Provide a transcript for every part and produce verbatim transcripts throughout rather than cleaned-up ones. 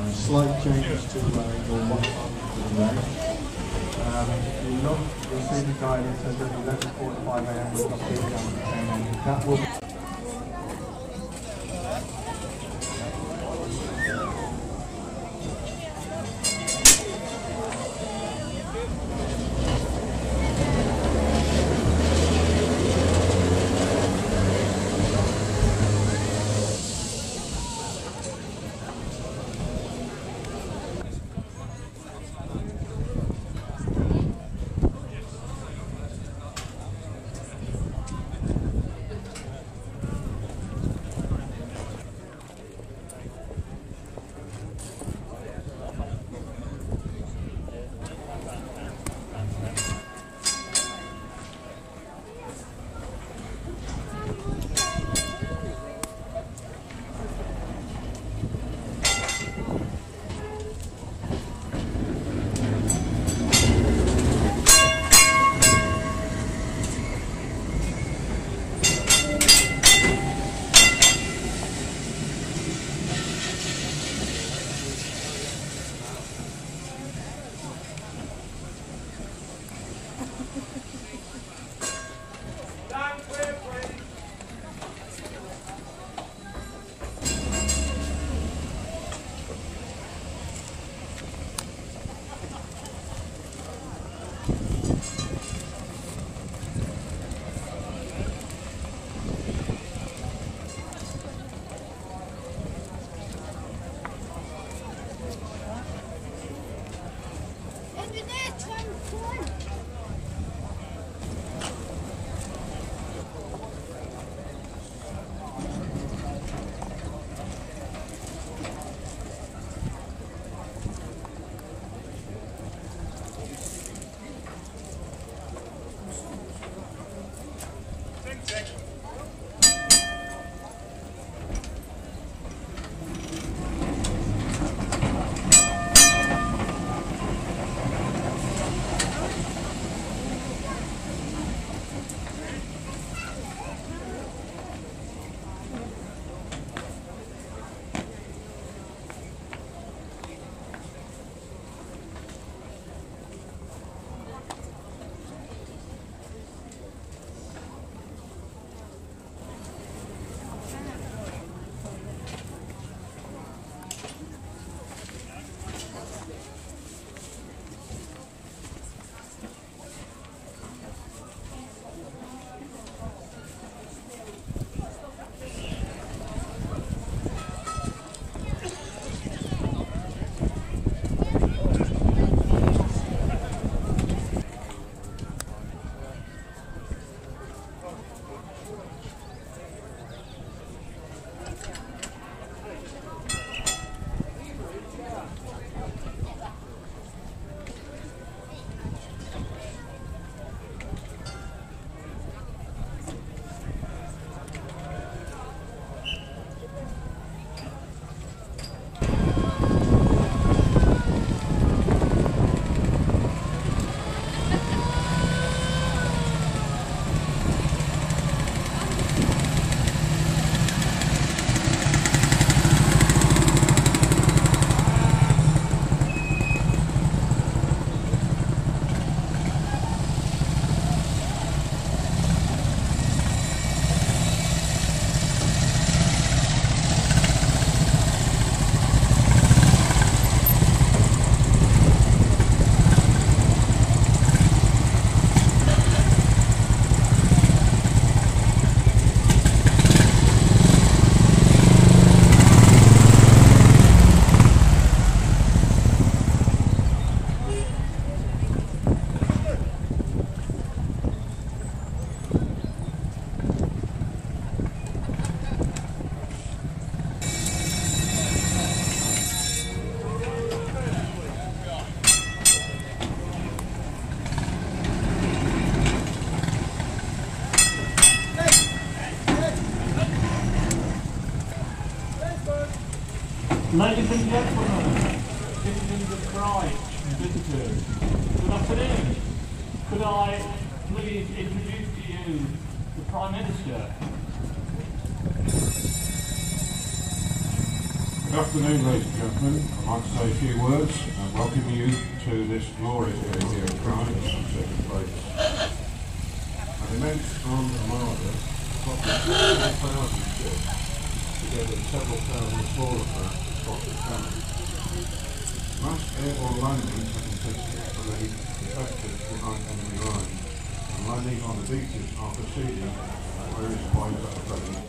slight changes to uh, your one time to the road. Um, you'll not receive a guidance as at eleven forty-five a m we've got here down to ten a m. That will Ladies and gentlemen, citizens of Crich and visitors, good afternoon. Could I please introduce to you the Prime Minister? Good afternoon, ladies and gentlemen. I'd like to say a few words and welcome you to this glorious day here at Crich, taking place. An immense armed armada, approximately four thousand ships, together with several thousand smaller craft across the Tram. Mass airborne landings have been tested to lead effective behind enemy lines, and landing on the beaches are proceeding at various points at the present.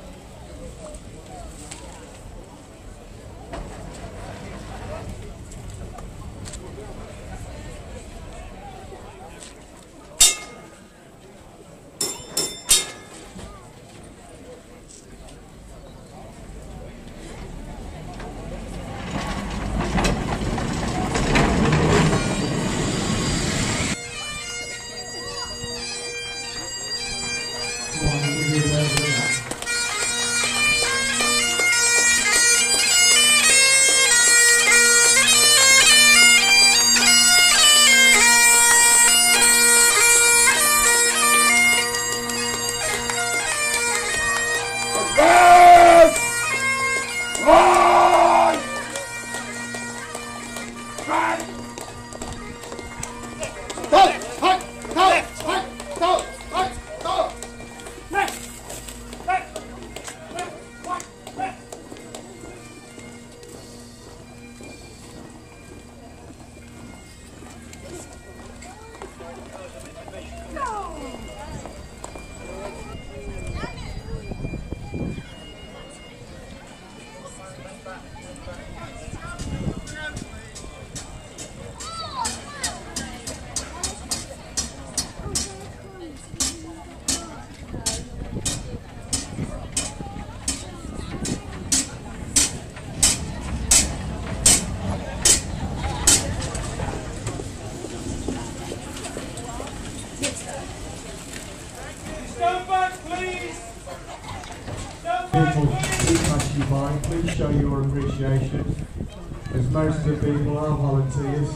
People who pass you by, please show your appreciation, as most of the people are volunteers,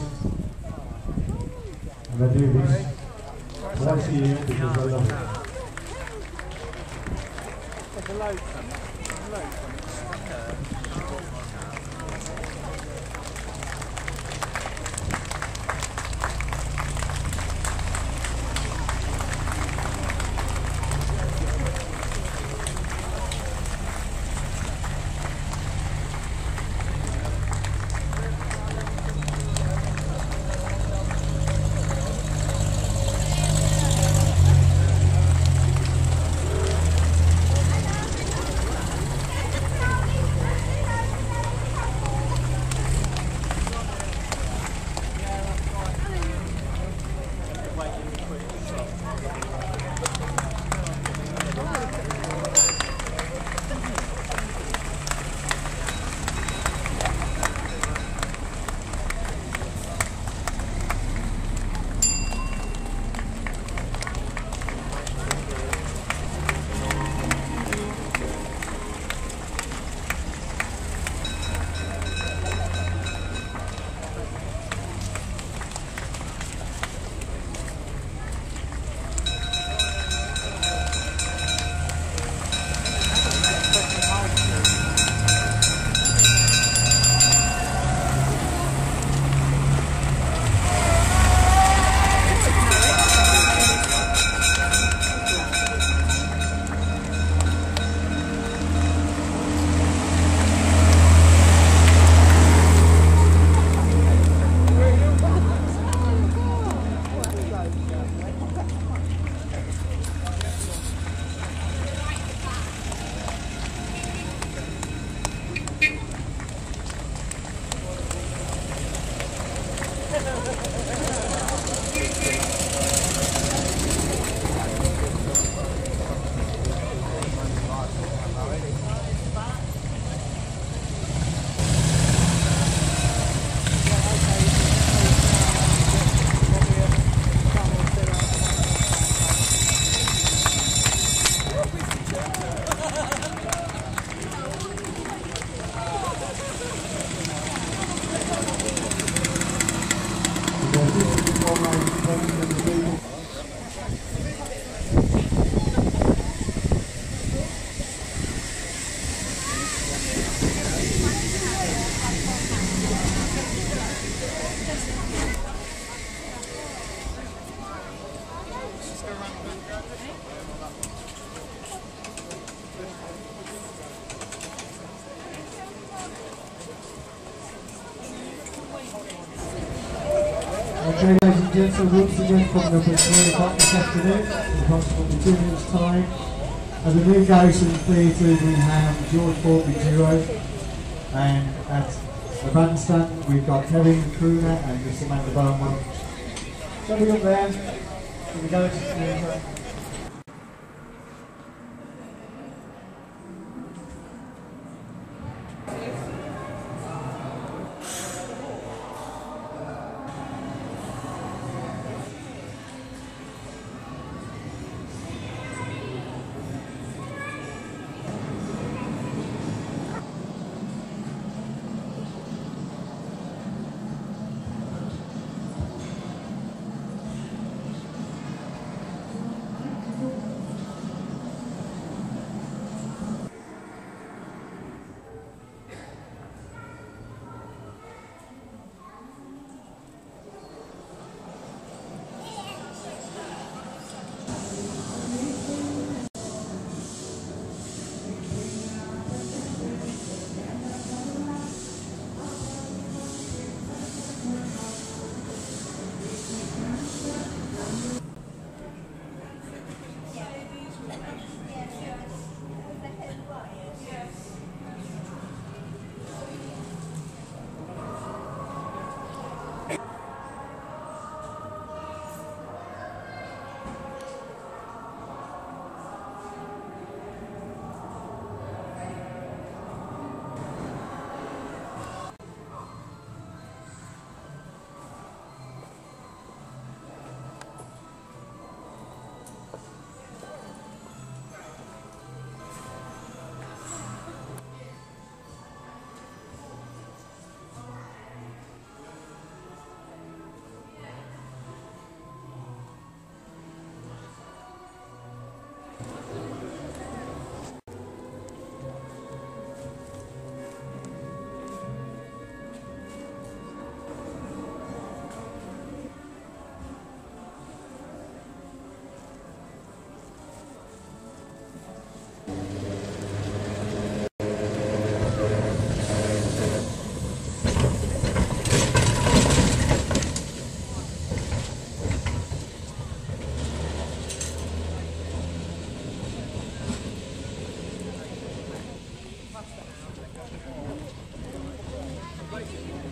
and they do this twice a year because they love it. Okay, ladies and gents, so once again coming up at three o'clock this afternoon, in approximately two minutes' time. At the new Garrison Theatre we have George Fortney Duo, and at the bandstand we've got Kevin Crooner and Miss Amanda Bowman. So we up there, in the Garrison Theatre.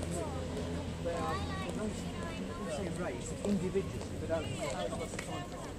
Individuals, but don't